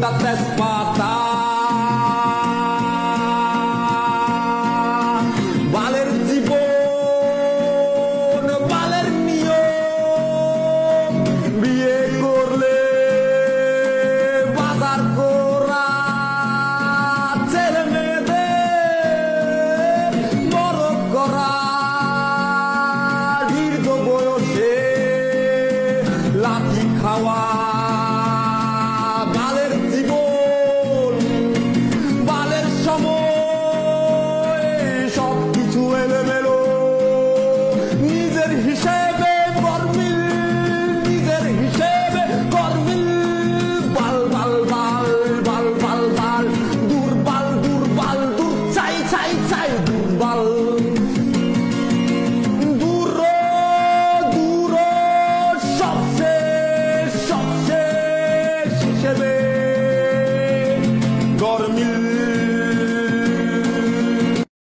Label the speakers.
Speaker 1: পাতা তেজপাতা বালের জীবন বালের নিয়ম বিয়ে করলে বাজার করা ছেলে মেয়েদের বড় করা দীর্ঘ বয়সে লাঠি খাওয়া বালের জীবন বালের সময় সবকিছু এলোমেলো নিজের হিসেবে গরমিল নিজের হিসেবে গরমিল বাল বাল বাল বাল বাল বাল দুর্বল দুর্বল দূর চাই চাই চাই দুর্বল দূর দূর সবশেষ সবশেষ হিসেবে